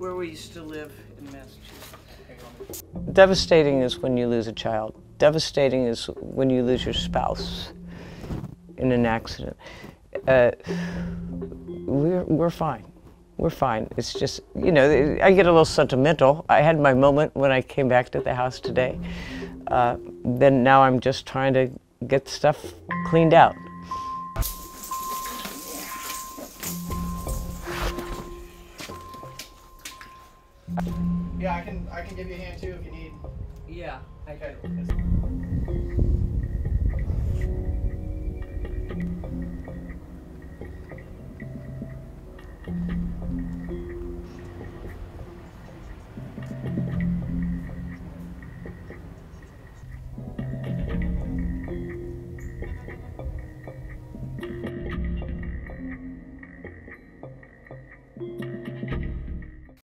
where we used to live in Massachusetts. Devastating is when you lose a child. Devastating is when you lose your spouse in an accident. We're fine. We're fine. It's just, you know, I get a little sentimental. I had my moment when I came back to the house today. Then now I'm just trying to get stuff cleaned out. Yeah, I can give you a hand too if you need. Yeah, Okay.